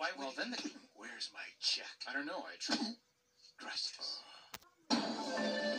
Why would Well, then Where's my check? I don't know. I tried. Gracias.